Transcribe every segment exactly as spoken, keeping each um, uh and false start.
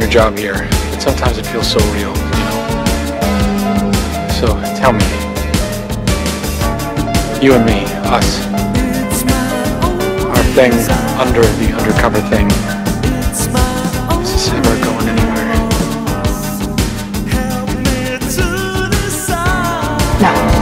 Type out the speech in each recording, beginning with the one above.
job here, but sometimes it feels so real, you know? So, tell me. You and me, us. Our thing under the undercover thing. Is this ever going anywhere? No.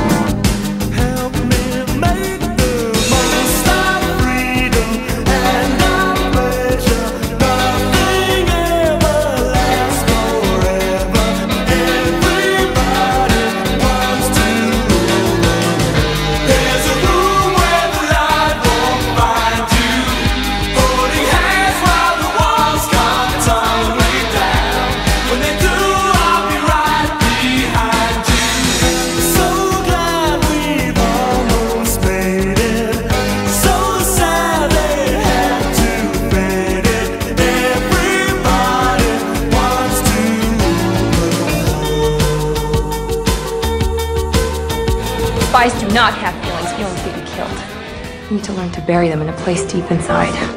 Spies do not have feelings. Feelings get you killed. You need to learn to bury them in a place deep inside.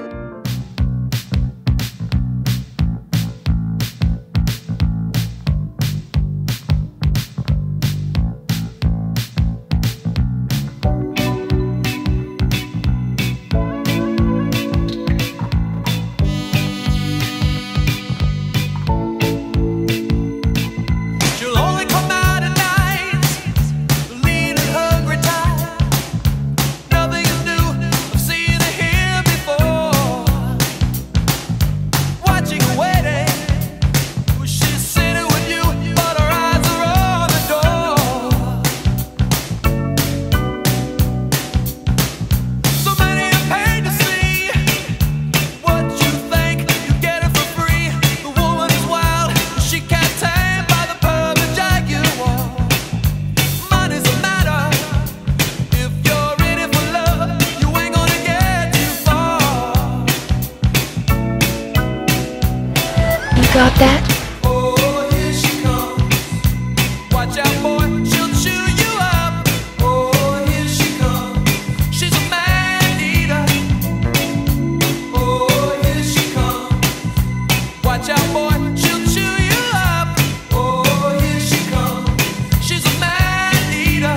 Got that? Oh, here she comes. Watch out, boy, she'll chew you up. Oh, here she comes. She's a man eater. Oh, here she comes. Watch out, boy, she'll chew you up. Oh, here she comes. She's a man eater.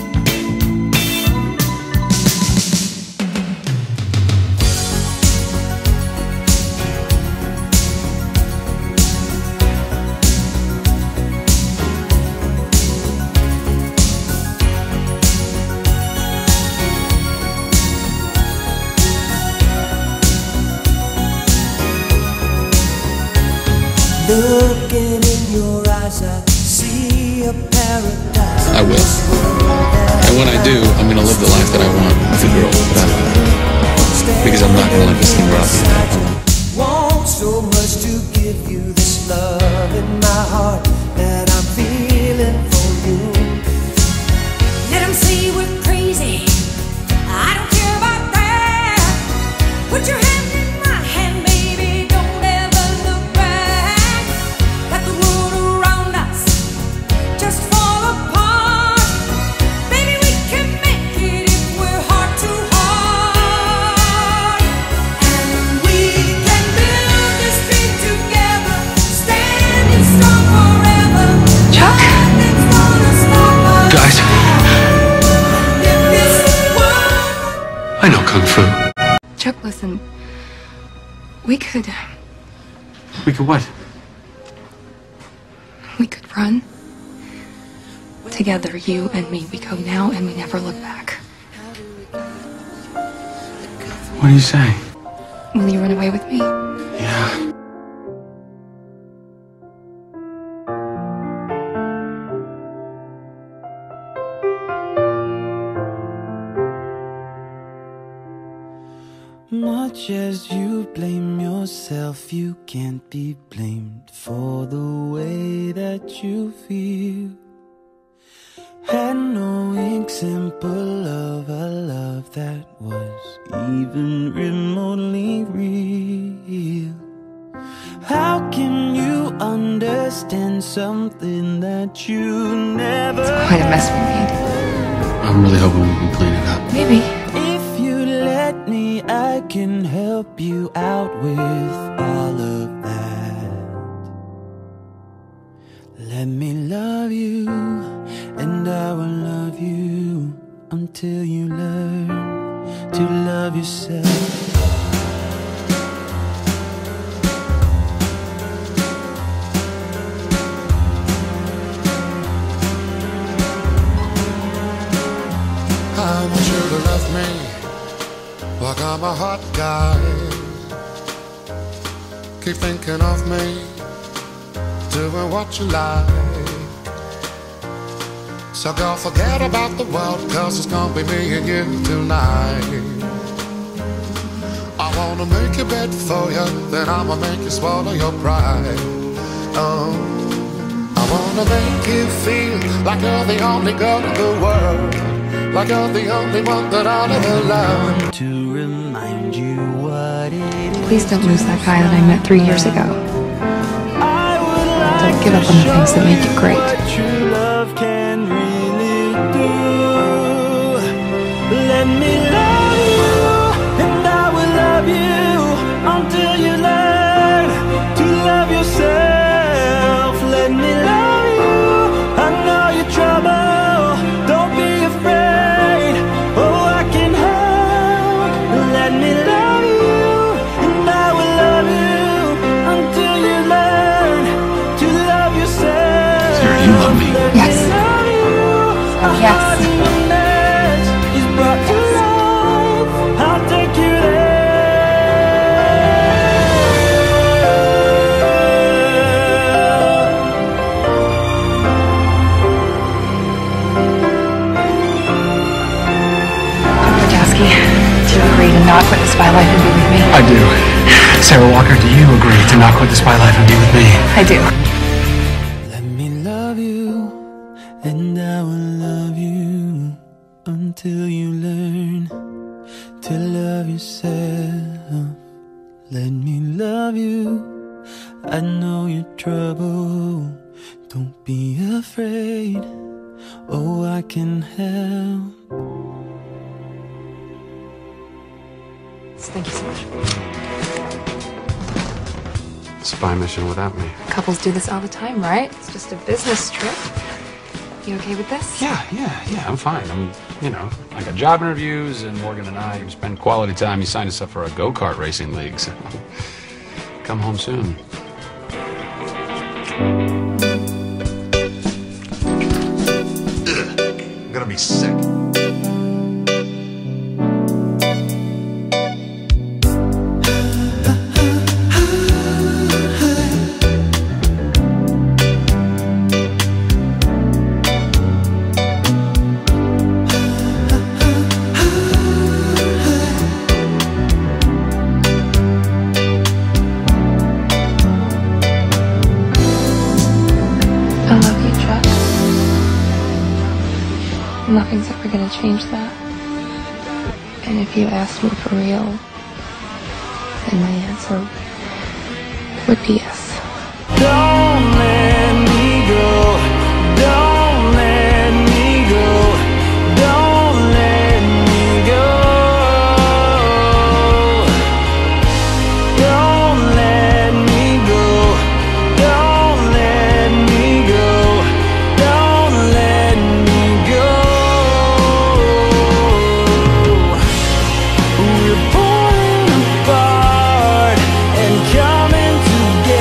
Looking in your eyes, I see a paradise. I will. And when I do, I'm gonna live the life that I want with a girl that I love. Because I'm not gonna let this thing rob me. Want so much to give you this love in my heart that I'm feeling for you. Let them say we're crazy. I don't care about that. Put your hand in my hand, baby. Don't ever look back. Let the world around us just fall apart. Baby, we can make it if we're heart to heart. And we can build this dream together, standing strong forever. Chuck? Nothing's gonna stop us. Guys, If this world I know Kung Fu. Chuck, listen. We could... We could what? We could run. Together, you and me. We go now and we never look back. What do you say? Will you run away with me? Yeah. Much as you blame yourself, you can't be blamed for the way that you feel. Had no example of a love that was even remotely real. How can you understand something that you never Quite a mess we made. I'm really hoping we can clean it up. Maybe. If you let me, I can help you out with all of that. Let me love you, and I will love you until you learn to love yourself. I want you to love me like I'm a hot guy. Keep thinking of me, doing what you like. So go forget about the world, cause it's gonna be me and you tonight. I wanna make a bed for you, then I'ma make you swallow your pride. Oh, I wanna make you feel like you're the only girl in the world, like you're the only one that I'll ever love. To remind you what it is. Please don't lose that guy that I met three years ago. I would like Don't give up on the things that make you great. what true love can really do. Let me love you, and I will love you until you learn to love yourself. Let me love you, I know your trouble. Don't be afraid, oh I can help. Let me love you, and I will love you until you learn to love yourself. Sarah, you love me. Yes. Oh, yes. I'll take you there. Jasky, do you agree to not quit the spy life and be with me? I do. Sarah Walker, do you agree to not quit the spy life and be with me? I do. Let me love you, and I will love you until you learn to love yourself. Let me love you, I know your trouble. Don't be afraid, oh I can help. Thank you so much. Spy mission without me. Couples do this all the time, right? It's just a business trip. You okay with this? Yeah, yeah, yeah, I'm fine. I'm, you know, I got job interviews, and Morgan and I spend quality time. He signed us up for a go-kart racing league, so come home soon. I'm gonna be sick. I love you, Chuck. Nothing's ever gonna change that. And if you asked me for real, then my answer would be yes. Don't let me go. Don't let me go. Don't let me go. Don't let me go. Don't let me go. Don't let me go. We're falling apart and coming together.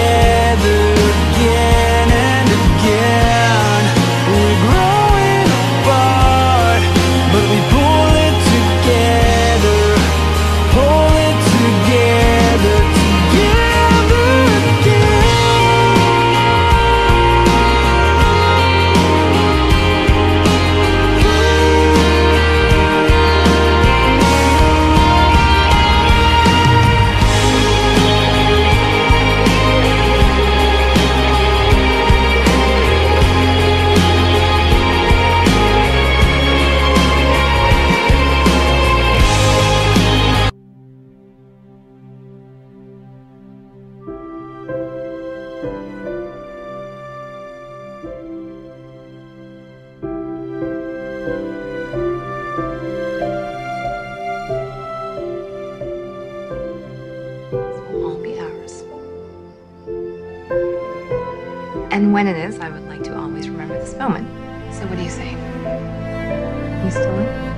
when it is, I would like to always remember this moment. So what do you say? You still in?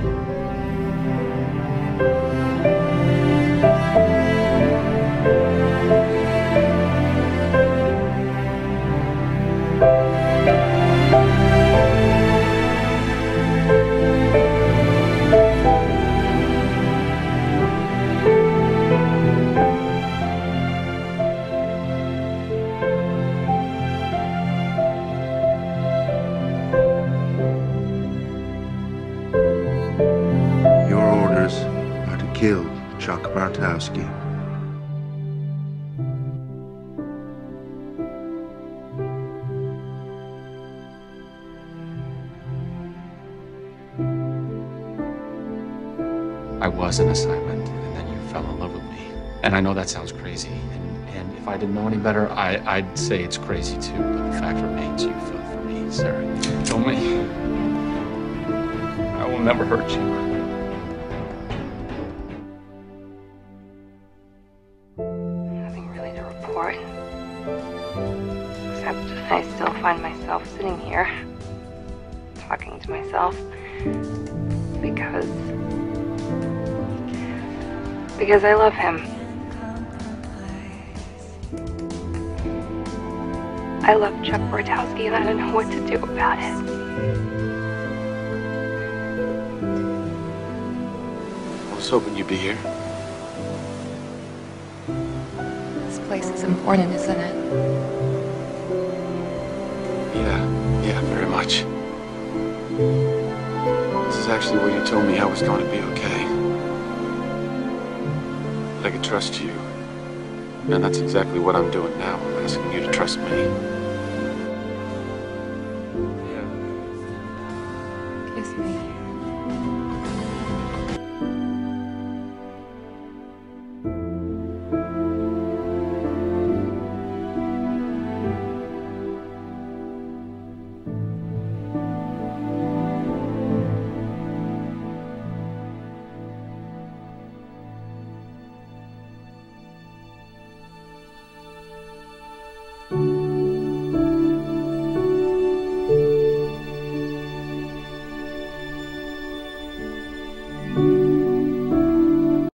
Your orders are to kill Chuck Bartowski. I was an assignment, and then you fell in love with me. And I know that sounds crazy, and, and if I didn't know any better, I, I'd say it's crazy too, but the fact remains you fell for me, Sarah. You told me I will never hurt you. Nothing really to report. Except I still find myself sitting here, talking to myself. Because... Because I love him. I love Chuck Bartowski and I don't know what to do about it. I was hoping you'd be here. This place is important, isn't it? Yeah, yeah, very much. This is actually where you told me I was going to be okay. That I could trust you. And that's exactly what I'm doing now. I'm asking you to trust me. Kiss me.